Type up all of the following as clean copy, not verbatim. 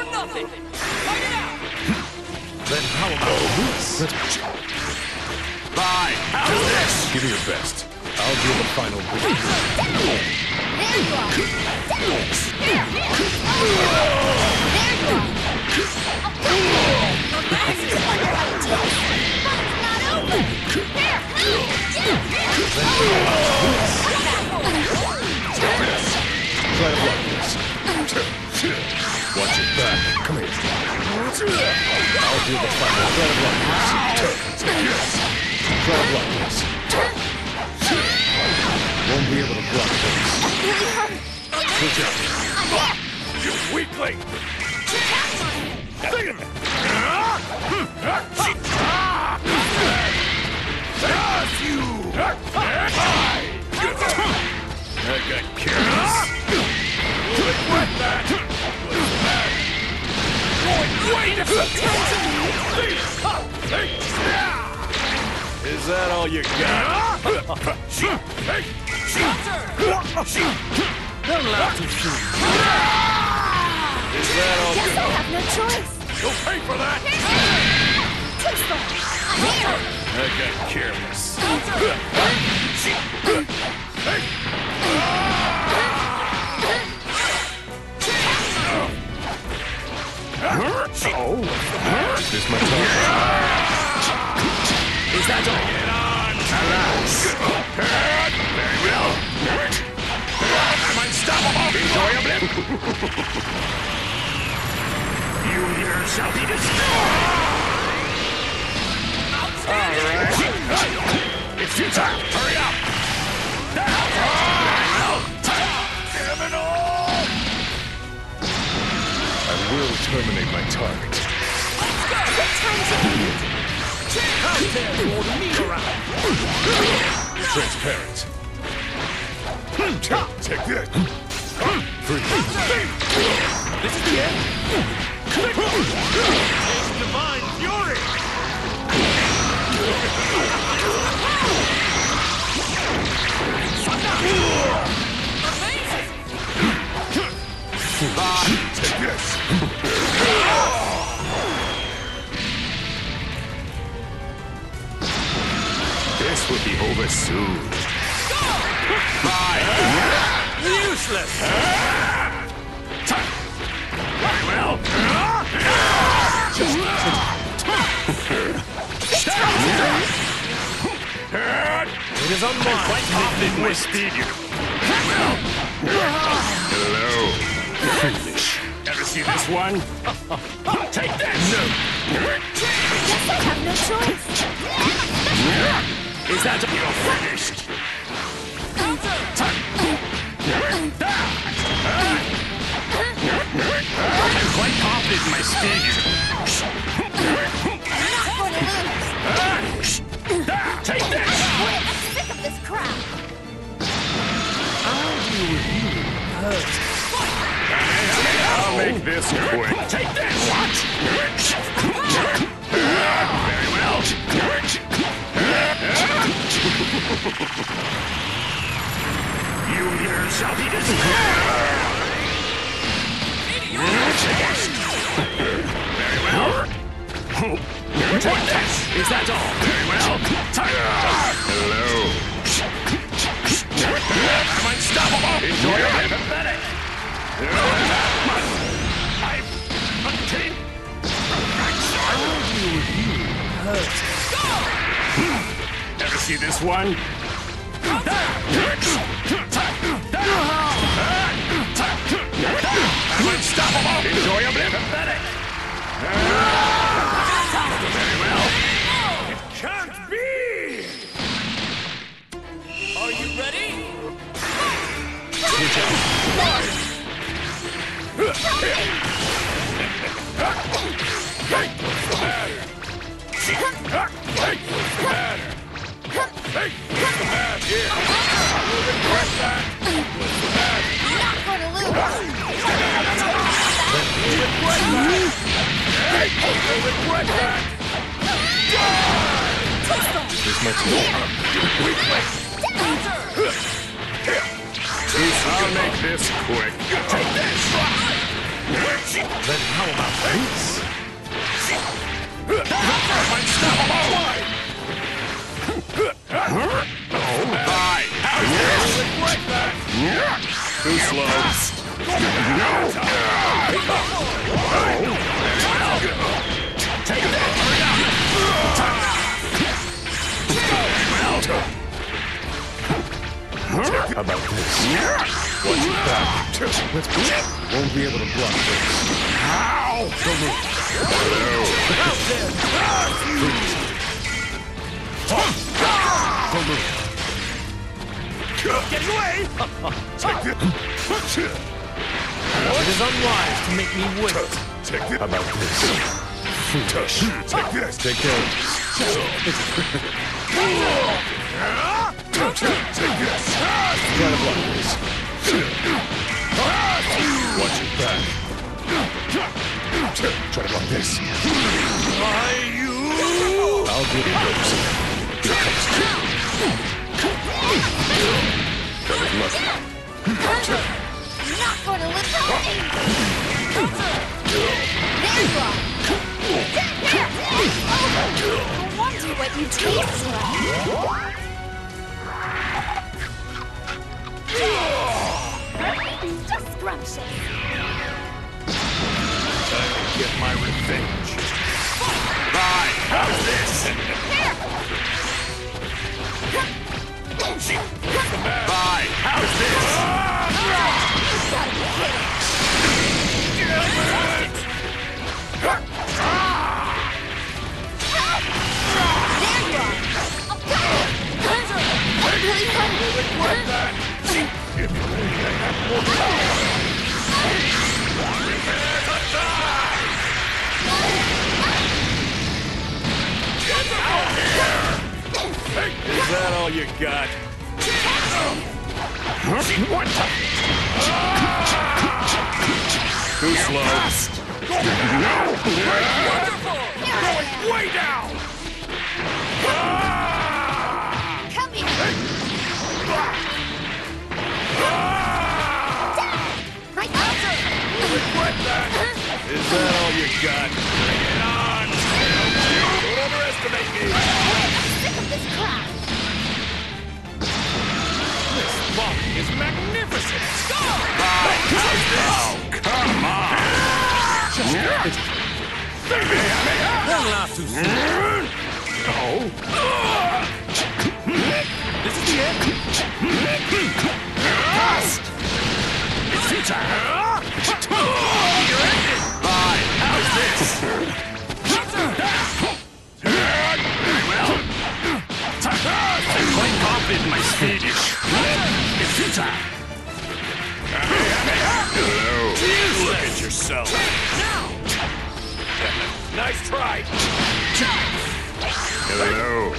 or nothing. Fight it out. Then how about this? Bye. How's this? Give me your best. I'll do the final bit. There you are. There you are. This is wonder how it tastes. But it's not over. Try to block this. Watch your back. Come here. I'll do the final. Try to block this. Try to block this. Won't be able to block this. Switch out. You weakling! That's you! I got careless. Regret that! Is that all you got? Don't laugh too soon. Is that all Guess good? I have no choice. You'll pay for that! I got careless. Oh, is this my turn? Is that all? Get on! Alas! Very well! I'm unstoppable! Enjoy a blip! You here shall be destroyed! Alright! It's your time! Hurry up! Criminal! I will terminate my target. How dare you order me around? Transparent. Take this! Free. This is the end. Divine fury! Amazing! Take this! This will be over soon. Bye! Useless! Very well! It is on mine. Quite confident in my speed, you. Hello. Foolish. Ever see this one? Take this! No. Guess I have no choice. Is that you're finished? I'm quite confident in my speed, you. Not going to lose. Take this! I'm sick of this crap. I'll make this quick. Take this! What? Very well. You here shall be destroyed! Very well. Take this! Is that all? Very well. Hello. I'm unstoppable! Enjoy your pathetic! I've obtained perfection! Ever see this one? I'm unstoppable! Enjoy your pathetic! Very well. It can't be! Are you ready? What's the matter? What's the matter? Hey, what's the matter? Yeah. You'll regret that. What's the matter? Not going to lose. You'll regret that. Hey, you'll regret that. Is this my turn? I'll make this quick. Take this. Then how Too slow. Take it. How about this? Watch your back. Let's go. Won't be able to block this. Ow! Don't move. Don't move. Get away! It is unwise to make me wait. How about this? Take this. Take care of this. Take this. Try to block this. Watch your back. Try to block this. I'll give you those. Here comes two. Covered lucky. Not going to live for me! There you are! I wonder what you taste like. Just scrumptious. Time to get my revenge. Right, how's this? Bye, how's this? Is that all you got? What the? Too slow. Going way down! Come here! Right after! Regret that! Is that all you got? Bring it on! Don't underestimate me! I'm sick of this crap! This funk is magnificent! Right, how's this? Oh, come on! Don't laugh too soon. This is the end. It's tea time! You're ended! Right, how's this? Very well. I'm quite confident in my Swedish. It's tea time! Hello. Look at yourself. Nice try. Hello.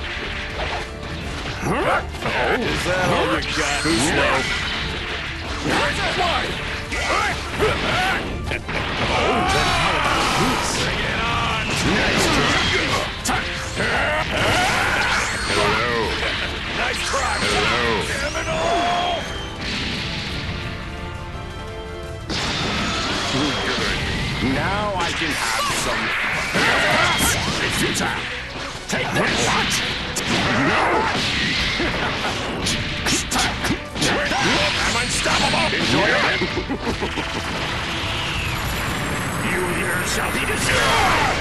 Is that all you got? Too slow. Where's that one? Bring it on. Nice try. Hello. Nice try. Hello. Criminal. Now I can have some. It's your time. Take that. What? No. I'm unstoppable. Enjoy it. You here shall be destroyed.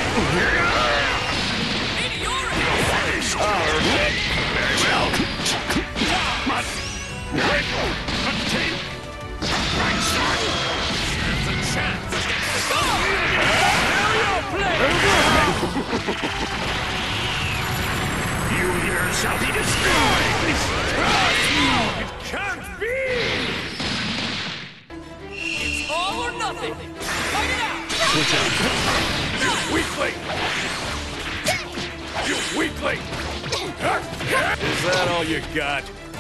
Very well. Must. Right shot. There's a chance. You here shall be destroyed! It can't be! It's all or nothing. Fight it out. You weakling! You weakling! Is that all you got?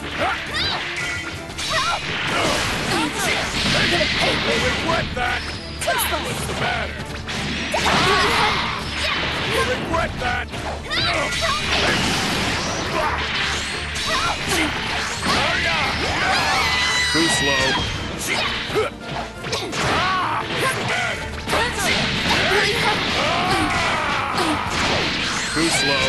You'll regret that! What's the matter? You'll regret that! Hurry up! Too slow. What's the matter? Too slow.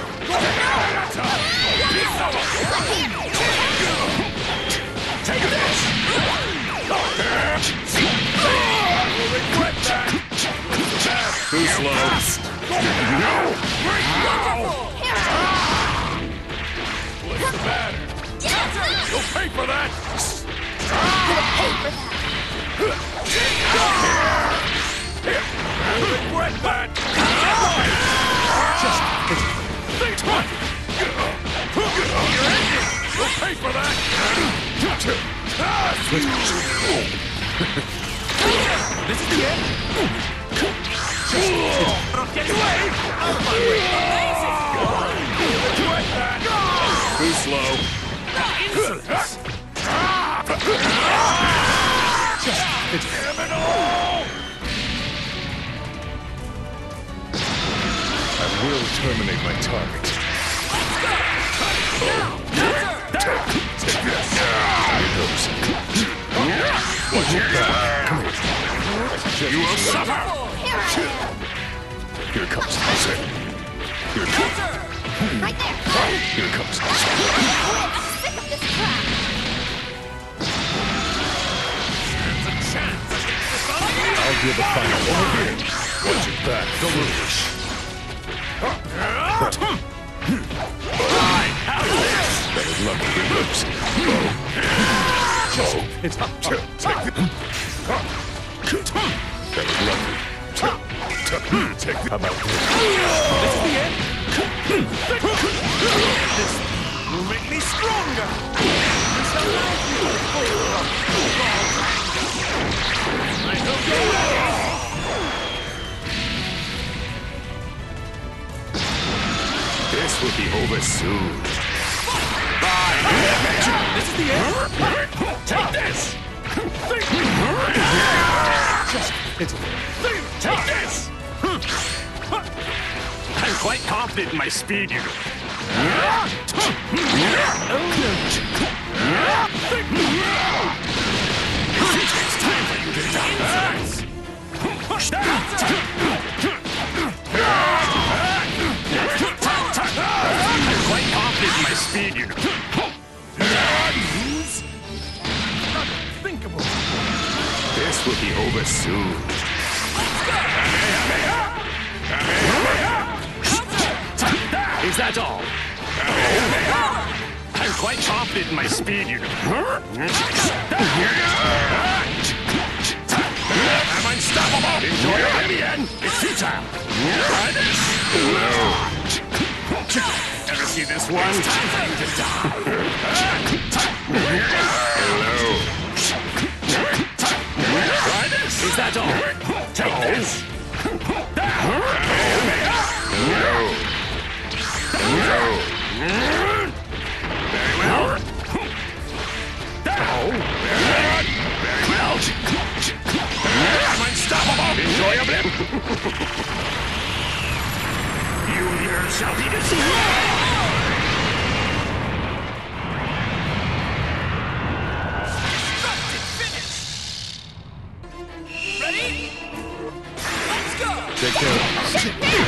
Take this! Too slow. No! What's the matter? You'll pay for that! You'll regret that! Think what? You'll pay for that! This is the end. Get away! Out of my way! Regret that! Too slow. Insolence! Damn it all! I will terminate my target. Take this. Here goes. Watch your back. Come here. You will suffer! Here comes the set. Here comes. Right there. Here comes the set. I'm sick of this crap. I'll give a final over here. Watch your back. Don't move. Better luck with your lips. It's up. Take it. Better luck. Take it. How about this? This is the end. This will make me stronger. This allows you to I hope you're ready. This will be over soon. This is the end. Take this! Take this! I'm quite confident in my speed, you know. It's time for you to die. I'm quite confident in my speed, you know. Unthinkable. This will be over soon. Is that all? I'm quite confident in my speed, you know. I'm unstoppable! Enjoy your in the end! It's futile! Try this! Ever see this one? It's time for you to die! Try this! Is that all? Take this! Very well! Very well! I'm unstoppable! Enjoy your blip! You here shall be destroyed! Ready? Let's go! Take care of this.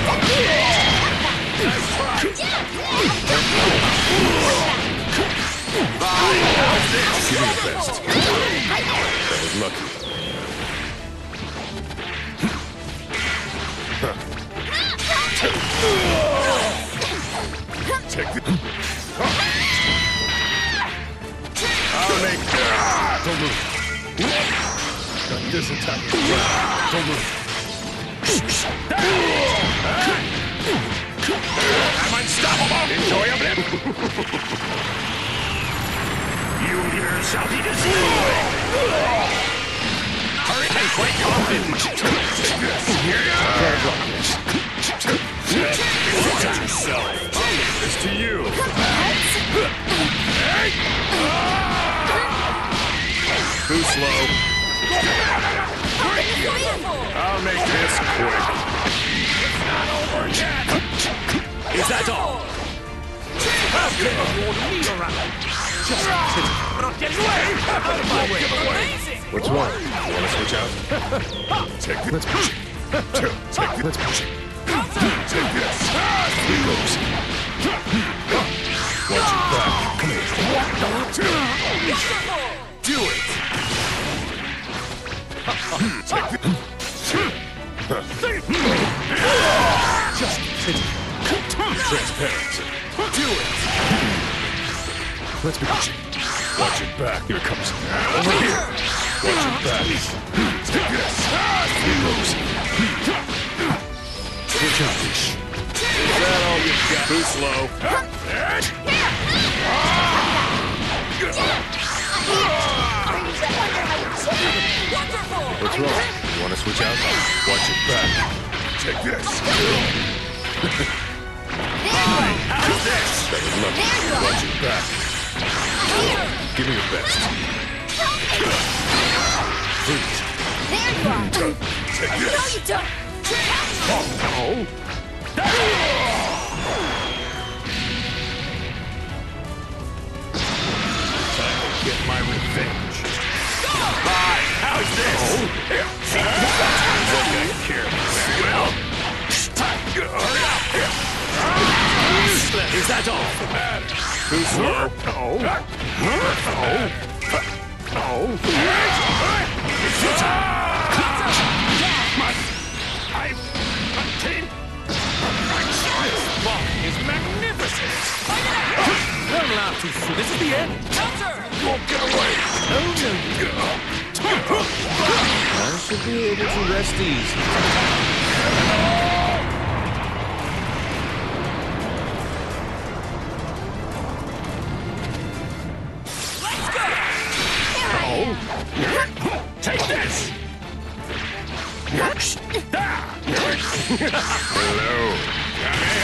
Nice try! Give me your best. That was lucky. Take the... I'll make... Don't move. Got this attack. Don't move. I'm unstoppable! Enjoy your blip! You here shall be destroyed! Hurry, I'm quite confident! Take this! Here you go! Protect yourself! I'll leave this to you! Too slow. I'll make this quick. It's not over yet! Is that all? How can you order me around? Not getting away! Out of my way! Amazing! What's wrong? You want to switch out? Take this. Let's push it. Take this. Here goes. Watch your back. Come here. Do it. Take this. Just transparent. Do it. Let's be pushing. Watch your back. Here it comes. Over here. Watch your back. Take this. Here goes. Childish. Is that all you got? Too slow. What's wrong? You want to switch out? Watch your back. Take this. How's this? That was lucky. Watch your back. Give me your best. Freeze. There you are. Take No, this. you don't. Oh, no. Time to get my revenge. Bye. How's this? Here. Look, I care. Well, hurry up. Is that all? Too slow. This ball is magnificent. Don't laugh too soon. This is the end. You won't get away. I should be able to rest easy. Take this. Hello.